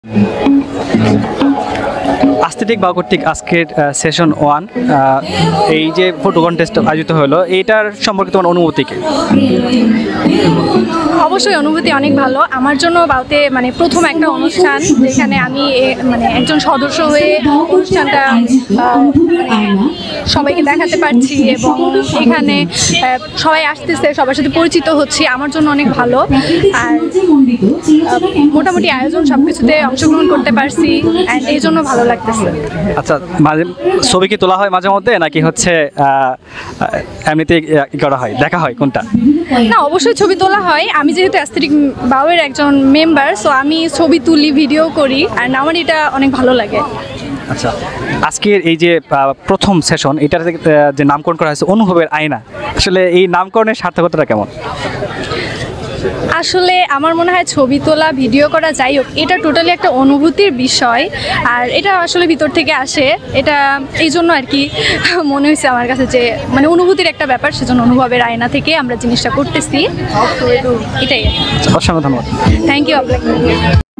আস্থেটিক বা কর্তৃক আজকের সেশন 1 এই যে ফটো কন্টেস্ট আয়োজিত হলো, এইটার সম্পর্কে তোমার অনুভূতি কি? অবশ্যই অনুভূতি অনেক ভালো। আমার জন্য বাউতে মানে প্রথম একটা অনুষ্ঠান যেখানে আমি মানে একজন সদস্য হয়ে অনুষ্ঠানটা সবাইকে দেখাতে পারছি এবং এখানে সবাই আসতেছে, সবার সাথে পরিচিত হচ্ছি, আমার জন্য অনেক ভালো। আর মোটামুটি আয়োজন সব কিছুতে অংশগ্রহণ করতে পারছি, অ্যান্ড এই জন্য ভালো লাগতেছে। আচ্ছা, মাঝে ছবি কি তোলা হয় মাঝে মধ্যে, নাকি হচ্ছে এমনিতে করা হয়, দেখা হয় কোনটা? না, অবশ্যই ছবি তোলা হয়। আমি যেহেতু অ্যাস্থেটিক বাউয়ের একজন মেম্বার, সো আমি ছবি তুলি, ভিডিও করি, আর আমার এটা অনেক ভালো লাগে। আচ্ছা, আজকের এই যে প্রথম সেশন, এটার যে নামকরণ করা হয়েছে অনুভবের আয়না, আসলে এই নামকরণের সার্থকতাটা কেমন? আসলে আমার মনে হয় ছবি তোলা, ভিডিও করা, যাই হোক, এটা টোটালি একটা অনুভূতির বিষয়, আর এটা আসলে ভিতর থেকে আসে। এটা এই জন্য আর কি মনে হয়েছে আমার কাছে যে মানে অনুভূতির একটা ব্যাপার, সেজন্য অনুভবের আয়না থেকে আমরা জিনিসটা করতেছি, এটাই। অসংখ্য ধন্যবাদ। থ্যাংক ইউ আপনাকে।